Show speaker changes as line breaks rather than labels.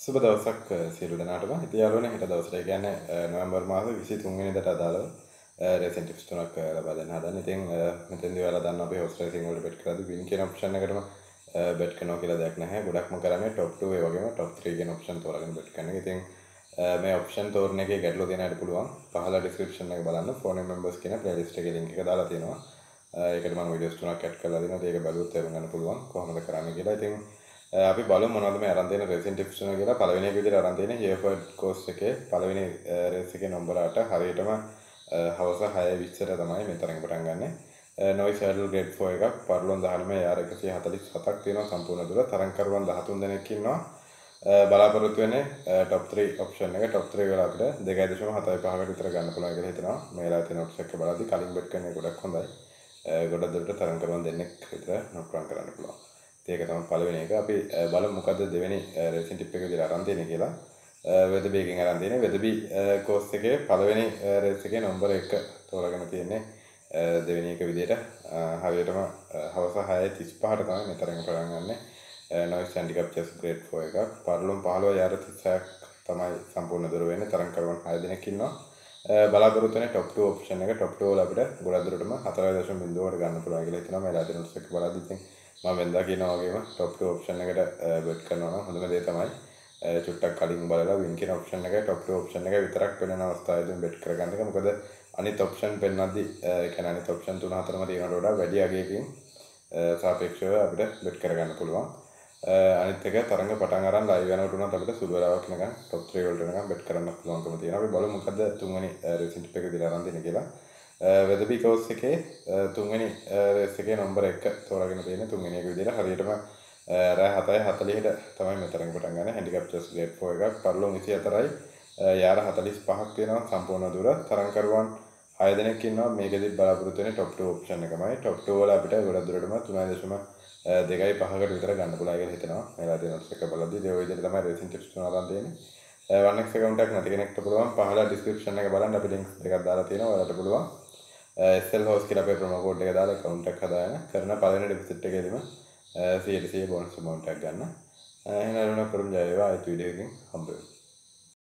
සුබ දවසක් සියලු දෙනාටම. ඉතින් යාළුවනේ හෙට දවසට ඒ කියන්නේ නොවැම්බර් මාසේ 23 වෙනිදාට අදාළව රේසින් ටිප්ස් තුනක් ලබා දෙන්න හදන්නේ. ඉතින් මෙතෙන්දී ඔයාලා දන්නවා අපි හොස් රේසින් වලට බෙට් කරද්දී වින් කියන ඔප්ෂන් එකටම බෙට් කරනවා කියලා දෙයක් නැහැ. ගොඩක්ම කරන්නේ টොප් 2 ඒ වගේම টොප් 3 කියන ඔප්ෂන් තෝරාගෙන බෙට් කරන එක. ඉතින් මේ ඔප්ෂන් තෝරන එකේ ගැටලුව තියෙන අයට පුළුවන් පහළ ඩිස්ක්‍රිප්ෂන් එක බලන්න ෆෝන් මෙම්බර්ස් කියන ප්ලේලිස්ට් එකේ link එක දාලා තියෙනවා. ඒකට මම වීඩියෝස් තුනක් ඇඩ් කරලා දෙනවා. ඒක බලුවොත් තේරුම් ගන්න පුළුවන් කොහොමද කරන්නේ කියලා. ඉතින් අපි බලමු මොනවද මේ අරන් තියෙන රේසින් ටිප්ස් තුන කියලා. පළවෙනි එක විදිහට අරන් තියෙන හියර්ෆර්ඩ් කෝස් එකේ පළවෙනි රේස් එකේ නම්බර 8 හරියටම හවස 6:20ට තමයි මේ තරඟ පටන් ගන්නෙ. නොයිස් හර්ඩල් ග්‍රේඩ් 4 එකක් පර්ලොන් 19 යාර 147ක් තියෙනවා සම්පූර්ණ දුර. තරඟකරුවන් 13 දෙනෙක් ඉන්නවා. බලාපොරොත්තු වෙන්නේ টොප් 3 ඔප්ෂන් එක. টොප් 3 වල අපිට 2.75කට විතර ගන්න පුළුවන් කියලා හිතනවා. මේලා තියෙන ඔප්ෂන් එක බලද්දි කලින් බෙට් කරන එක ගොඩක් හොඳයි. ගොඩක් දුරට තරඟකරුවන් දෙන්නෙක් විතර නොක් රන් කරන්න පුළුවන්. ඒක තමයි පළවෙනි එක. අපි බලමු මොකද්ද දෙවෙනි රේසින් ටිප් එක විදිහට අරන් තියෙන්නේ කියලා. වෙදබි එකෙන් අරන් තියෙන්නේ. වෙදබි කෝස් එකේ පළවෙනි රේස් එකේ නම්බර 1 තෝරාගෙන තියෙන්නේ දෙවෙනි එක විදිහට. හරියටම හවස 6:35ට තමයි මේ තරඟ පටන් ගන්නෙ. නොයිස් හැන්ඩිකැප් චෙස් ග්‍රේඩ් 4 එකක්. පර්ලොන් 15 යාර 36ක් තමයි සම්පූර්ණ දුර වෙන්නේ. තරඟකරුවන් 6 දෙනෙක් ඉන්නවා. බලාපොරොත්තු වෙන්නේ টොප් 2 ඔප්ෂන් එක. টොප් 2 වල අපිට ගොඩක් දුරටම 4.0කට ගන්න පුළුවන් කියලා හිතනවා. මේ ලාටින් ඔක්ස් එක බලද්දි ඉතින් මම වෙනදා කියනවා වගේම টොප් 2 ඔප්ෂන් එකට බෙට් කරනවා නම් හොඳම දේ තමයි චුට්ටක් කලින් බලලා වින් කියන ඔප්ෂන් එකයි টොප් 2 ඔප්ෂන් එක විතරක් වෙන අවස්ථාවේදී බෙට් කරගන්න එක. මොකද අනිත් ඔප්ෂන් පෙන්නද්දි ඒ කියන්නේ අනිත් ඔප්ෂන් 3-4ම තියෙනවට වඩා වැඩි අගයකින් සාපේක්ෂව අපිට බෙට් කරගන්න පුළුවන්. අනිත් එක තරඟ පටන් අරන් ලයිව් යනකොට උනත් අපිට සුළු වෙලාවක් නිකන් টොප් 3 වලට නිකන් බෙට් කරන්න පුළුවන්කම තියෙනවා. අපි බලමු මොකද තුන්වෙනි රේසින් ටිප් එක විදිහට අරන් දෙන්නේ කියලා. වෙදබි කෝස් එකේ තුන්වෙනි රේස් එකේ නම්බර 1 තෝරාගෙන තියෙන තුන්වෙනි එක විදිහට හරියටම රෑ 7:40ට තමයි මෙතරඟ පටන් ගන්න. හැන්ඩිකැප් චෙස් ග්‍රේඩ් 4 එකක් පර්ලොන් 24යි යාර 45ක් තියෙනවා සම්පූර්ණ දුර. තරඟකරුවන් 6 දෙනෙක් ඉන්නවා. මේකෙදි බලාපොරොත්තු වෙන්නේ টොප් 2 ඔප්ෂන් එකමයි. টොප් 2 වල අපිට ගොඩක් දුරටම 3.25කට විතර ගන්න පුළුවන් කියලා හිතනවා. මේලා තියෙන ඔක්ස් එක බලද්දී ඒ විදිහට තමයි රේසින් ටිප්ස් තුන අරන් තියෙන්නේ. 1x account එකක් නැති කෙනෙක්ට පුළුවන් පහළ ඩිස්ක්‍රිප්ෂන් එක බලන්න අපි ලින්ක්ස් දෙකක් දාලා තියෙනවා. ඔයාලට පුළුවන් SL host කියලා අපේ ප්‍රොමෝ කෝඩ් එක දාලා account එකක් හදාගෙන කරන පළවෙනි ඩෙපොසිට් එකේදීම 100% බෝනස් amount එකක් ගන්න. එහෙනම් කරමු ජය වේවා. ආයෙත් වීඩියෝ එකකින් හම්බ වෙමු.